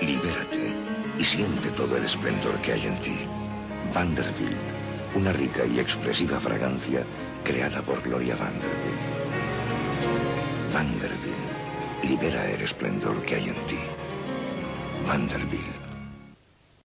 Libérate y siente todo el esplendor que hay en ti. Vanderbilt, una rica y expresiva fragancia creada por Gloria Vanderbilt. Vanderbilt, libera el esplendor que hay en ti. Vanderbilt.